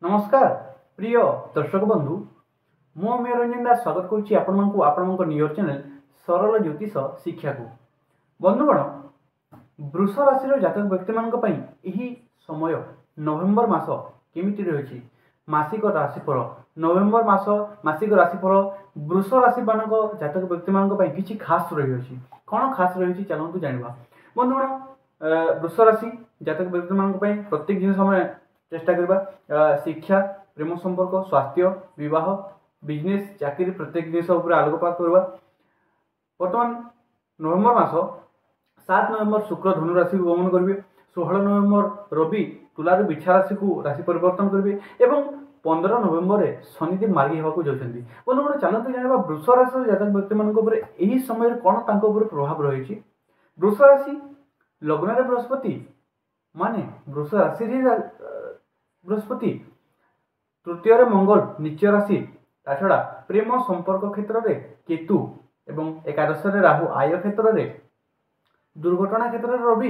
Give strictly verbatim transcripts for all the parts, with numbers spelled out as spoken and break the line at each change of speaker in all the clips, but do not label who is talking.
नमस्कार प्रिय दर्शक बंधु मु अमीय रंजन दास स्वागत करुच्ची आपण नियर चैनल सरल ज्योतिष शिक्षा को। बंधुगण वृष राशि जातक व्यक्ति यही समय नवेम्बर मास केमिति रही मासिक राशिफल नवेम्बर मास मासिक राशिफल वृष राशि मान जातक व्यक्ति किसी खास रही कौन खास रही चलतु जाना। बंधुगण वृष राशि जातक व्यक्ति प्रत्येक जिन समय चेष्टा करबा शिक्षा प्रेम संपर्क स्वास्थ्य विवाह बिजनेस चाकरी प्रत्येक जिन आलोकपात करवा। बर्तमान नवेम्बर मास सात नवेम्बर शुक्र धनु राशि को गमन करेंगे। षोह नवेम्बर रवि तुलार बिछा राशि को राशि परिवर्तन करेंगे एवं पंद्रह नवेम्बर शनिदेव मार्गी होगा जाती। बंधुगण चलते जाना वृष राशि जातक व्यक्ति यही समय कौन प्रभाव रही। वृष राशि लग्न बृहस्पति माने वृष राशि बृहस्पति तृतीय मंगल नीच राशि ताछड़ा प्रेम संपर्क क्षेत्र में केतु एवं एकादश राहु आय क्षेत्र में दुर्घटना क्षेत्र में रवि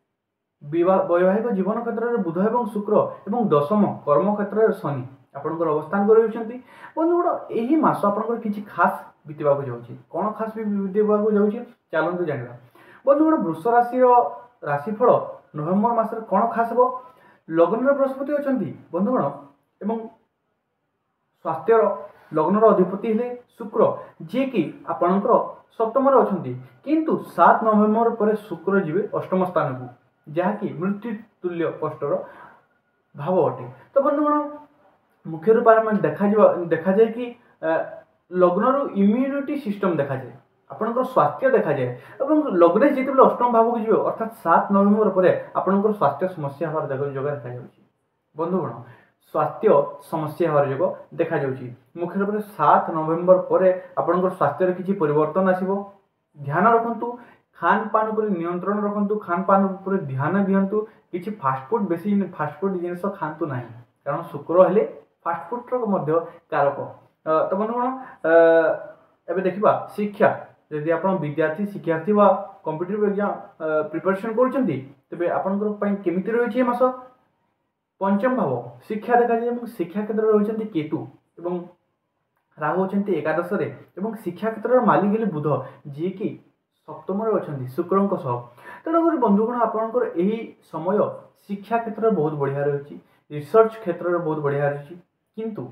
वैवाहिक जीवन क्षेत्र में बुध एवं शुक्र एवं दशम कर्म क्षेत्र में शनि आपंकर अवस्थान कर। बंधुगण यही मास आपंकर किसी खास बीतवा जाऊँगी कौन खास बीतवा जाऊँगी चलतु जाना। बंधुगण वृष राशि राशिफल नवेम्बर मास कौन खास हो लग्न बृहस्पति अच्छा बंधुगण एवं स्वास्थ्य लग्न अधिपति हेले शुक्र जी कि आपणकर सप्तम अच्छा किंतु सात नवेम्बर पर शुक्र जीवे अष्टम स्थान को जहाँकि मृत्यु तुल्य कष्टर भाव अटे। तो बंधुगण मुख्य रूप में देखा देखा जाए कि लग्न इम्यूनिटी सिस्टम देखा जाए आपंकर स्वास्थ्य देखा जाए और लग्न जिते अष्टम भाव को जीव अर्थात सात नवेम्बर पर आपंकर स्वास्थ्य समस्या हमार जगह देखा जाए। बंधुगण स्वास्थ्य समस्या हमार जगह देखा जाए मुख्य रूप से सात नवेम्बर पर आपंकर स्वास्थ्य किसी परिवर्तन आसो। ध्यान रखु खान पान पर नियंत्रण रखु खान पान पर ध्यान दिंतु किसी फास्टफुड बेसी फास्टफुड जिन खातु ना कारण शुक्र हेले फास्टफुड कारक। तो बंधुगण एबे देखिबा शिक्षा यदि आप विद्यार्थी शिक्षार्थी व कॉम्पिटिटिव एग्जाम प्रिपरेशन करें आपंकर केमिति रही मास पंचम भाव शिक्षा देखा जाए शिक्षा क्षेत्र में रही केतु एवं राहु होती एकादश एवं शिक्षा क्षेत्र में मालिक हेले बुध जी कि सप्तम अच्छा शुक्र सह। तेणुक बंधुगण आपंकर यही समय शिक्षा क्षेत्र में बहुत बढ़िया रही रिसर्च क्षेत्र में बहुत बढ़िया रही किंतु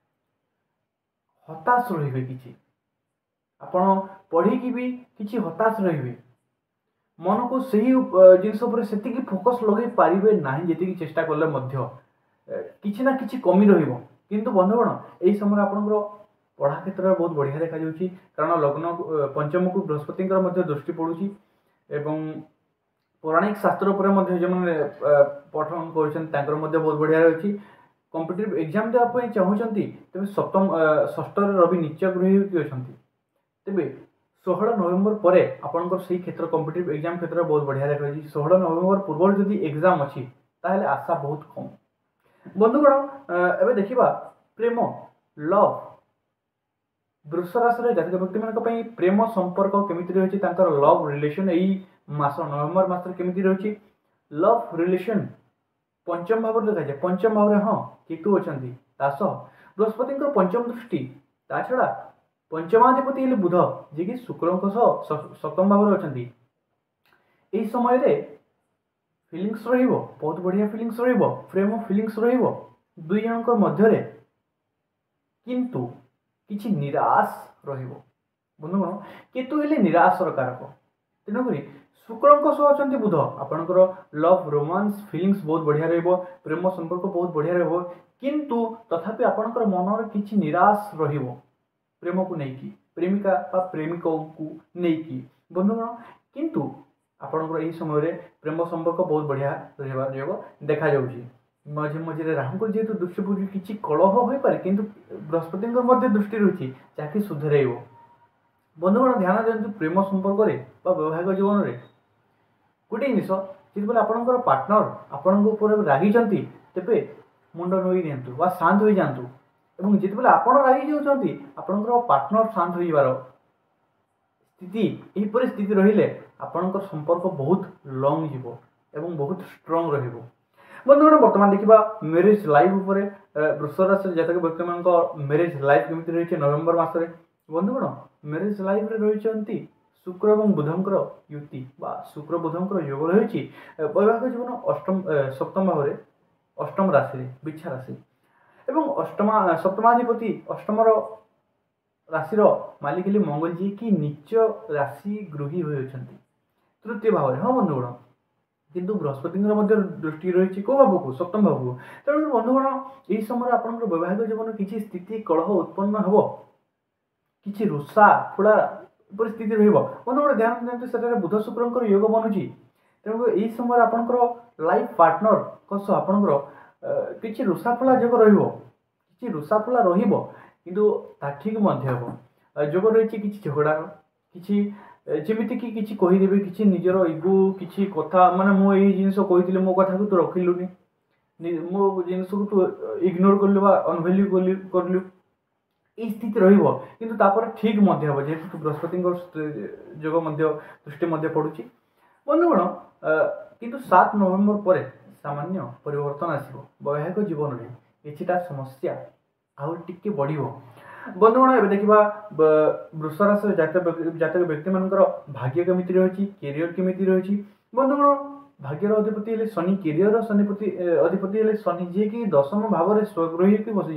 हताश रही कि आपण पढ़ी भी किसी हताश रही मन को सही जिनस से फोकस लगे पारे ना जी चेष्टा कले किसी ना कि कमी रु बंधुगण यही समय आपंकर पढ़ा क्षेत्र में बहुत बढ़िया देखा जाऊँगी कारण लग्न पंचम को बृहस्पति दृष्टि पड़ुची एवं पौराणिक शास्त्र पर जो पठन कर बहुत बढ़िया रही कॉम्पिटिटिव एग्जाम देवाई चाहूँगी तेज सप्तम षष्ठ रवि नीच गृह अच्छा तेरे षोह नवेम्बर पर आपंकर से क्षेत्र कॉम्पिटिटिव एग्जाम क्षेत्र में बहुत बढ़िया देखा जाए। षोह नवेम्बर पूर्व जदि एग्जाम अच्छी ताहले आशा बहुत कम। बंधुगण एबे देखिबा प्रेम लव वृष राशि जातक व्यक्ति प्रेम संपर्क केमिति रही लव रिलेशन यही मास नवेम्बर मास केमिति रही लव रिलेशन पंचम भाव देखा जाए पंचम भाव हाँ केतु अच्छा बृहस्पति पंचम दृष्टि ता छड़ा पंचमाधिपति हेले बुध जी कि शुक्र सप्तम भाव अच्छा यही समय फिलिंग्स रहिबो बहुत बढ़िया फिलिंग्स रहिबो प्रेम फिलिंग्स रहिबो दुई जनक मध्य किंतु किछि निराश रहिबो। बंधुगण केतु हेले निराशर कारक तेणुक शुक्र अच्छा बुध आपंकर लव रोमांस फिलिंग्स बहुत बढ़िया रहिबो प्रेम संपर्क बहुत बढ़िया रहिबो किंतु तथापि आपंकर मन किछि निराश रहिबो प्रेम को नहीं प्रेमिका प्रेमिक को नहीं। बंधुगण किंतु आपंकर यही समय प्रेम संपर्क बहुत बढ़िया रही देखा जाऊँगी मझे मझे राहु जेहेतु दृष्टि पड़े किसी कलह हो पारे किंतु बृहस्पति दृष्टि रही जहाँकि सुधर। बंधुगण ध्यान दिंतु प्रेम संपर्क वैवाहिक जीवन में गोटे जिन जिते आपंकर पार्टनर आपण रागी तेरे मुंड नई दिंतु वा शांत हो जातु एवं जिते आप रागी जाऊँच आपंकर पार्टनर शांत हो स्थिति यहीपर स्थिति रहिले आपंकर संपर्क बहुत लंग जीवो एवं बहुत स्ट्रंग रहिबो। बंधुगण बर्तमान देखा मेरेज लाइफ उपर वृष राशि जातक व्यक्ति मान मैरेज लाइफ केमी रही नवेम्बर मसरे बंधुगण मैरेज लाइफ रही शुक्र और बुधंकर युति बा शुक्र बुधंकर योग रही वैवाहिक जीवन अष्टम सप्तम भाव में अष्टम राशि बिछा राशि एवं अष्टमा सप्तमाधिपति अष्टम राशि मालिक हेले मंगल जी कि नीच राशि गृही होती तृतीय भाव में हाँ बंधुगण किंतु बृहस्पति दृष्टि रही कौ भाव को सप्तम भाव को तेणु बंधुगण यही समय आप वैवाहिक जीवन किसी स्थिति कलह उत्पन्न हो कि रुषा फुड़ा परिस्थिति रही बंधुगण ध्यान दिखाते से बुध शुक्र योग बनूची तेणु यही समय आपंकर लाइफ पार्टनर आपंकर किसी रुषाफला जोग रही रुषाफला रु ठीक जोग रही कि झगड़ा कि जमीती कि किसी कहीदेवे कि निजर इगो किसी कथा माने मो यही जिनस कही मो कथा को तू रखिलुनि मो जिनस को तू इग्नोर करलु अनभैल्यू करलु ये स्थिति रही ठीक जेहेतु बृहस्पति जोग दृष्टि पड़ुची बंधुगण किंतु सात नवेम्बर पर सामान्य परिवर्तन आसो वैवाहिक जीवन में किछिटा समस्या आउ टिके बढ़ बंधुगण ए देखा वृष राशि जातक व्यक्ति मान भाग्य केमी रही कैरियर केमी रही बंधुगण भाग्यर अधिपति हेले शनि कैरियर शनिपति अधिपति हेले शनि जी कि दशम भाव में स्वगृही की बसी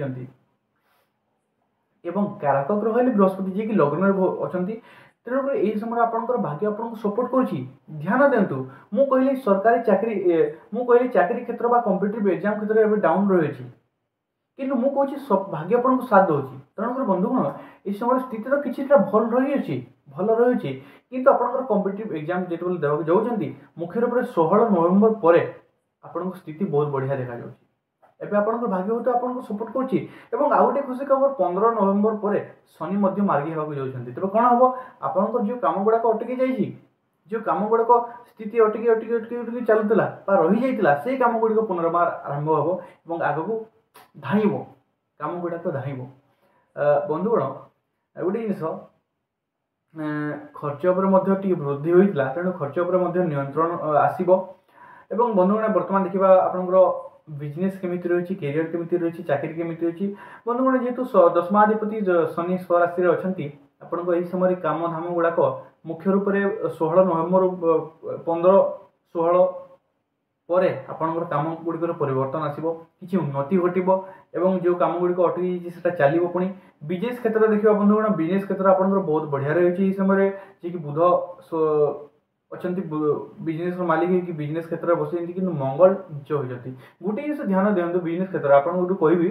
एवं कारक ग्रह हेले बृहस्पति जी कि लग्न अच्छा तेणुक यही समय आपंकर भाग्य आपको सपोर्ट करुच्ची ध्यान दिंतु मु कहली सरकारी चाकरी मु कहली चाकरी क्षेत्र बा कॉम्पिटिटिव एग्जाम क्षेत्र में डाउन रही किंतु मु कहूँ भाग्य आपको साथ दूसरी तेणुक बंधुगण ये समय स्थिति किसी भल रही भल रही किंतु आपंकर कॉम्पिटिटिव एग्जाम जो देवाक जाऊँगी मुख्य रूप से षोहल नवेम्बर पर आपन स्थिति बहुत बढ़िया देखा जाऊँगी एवं आपंकर भाग्य हो तो आपको सपोर्ट करुच्ची आउ गए खुशी खबर पंद्रह नवेम्बर पर शनि मार्गी होगा जाऊँगी तेज कौन हम आपंकर जो कम गुड़ाक अटकी जाइए जो कम गुड़ाक स्थिति अटकी अटकी अटकी अटकी चलूला रही जाता से कम गुड़िक पुनर्बार आरंभ हम आग को धाइब कम गुड़ाक धाइब बंधुगण गोटे जिनस खर्च उपर वृद्धि होता तेणु खर्च उपर नियंत्रण आसब बंधुगण बर्तमान देखा आपंकर बिजनेस केमी रही कैरियर केमी रही चाकरी केमी रही बंधुगण जेहेतु दशमाधिपति शनि स्वराशि अच्छा आपण यही समय काम धाम गुड़ाक मुख्य रूप से षोहल नवेम्बर पंद्रह षोहल पर आपंकर कम गुड़िकर परिवर्तन आसो कि उन्नति घटव एवं जो कम गुड़िक अटकी से चलो पुणी बिजनेस क्षेत्र देखा बंधुगण बिजनेस क्षेत्र आपंकर बहुत बढ़िया रही समय जी कि बुध अच्छा बिजनेस मालिक कि बिजनेस क्षेत्र में बस कि मंगल नीच होती गोटे जिन ध्यान दिंतु बिजनेस क्षेत्र आपको कहि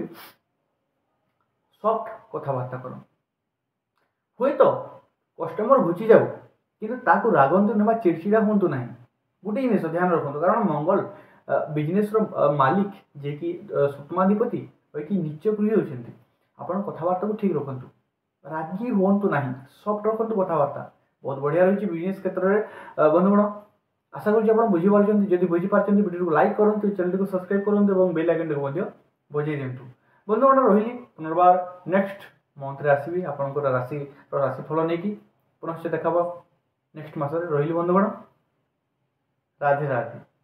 सफ्ट कथबार्ता कर हुए तो कस्टमर घुची जाऊ कि रागंतु ना चिड़चिड़ा हूँ ना गोटे जिन ध्यान रखु कारण मंगल बिजनेस मालिक जे कि सप्तमाधिपति कि नीच गृही होती आपड़ कथबार्ता को ठीक रखु रागी हूँ ना सफ्ट रखु कथबार्ता बहुत बढ़िया रही बिजनेस क्षेत्र में बंधुगण आशा करूँ बुझीपार जब बुझीपार वीडियो को लाइक करूँ चैनल को सब्सक्राइब करूँ बेल आइकन को बजाई दिंतु बंधुगण रही पुनर्बार नेक्स्ट मंथ आसवि आपंकर राशि राशिफल नहीं पुनश्च देखा नेक्स्ट मस रही बंधुगण राधे राधे।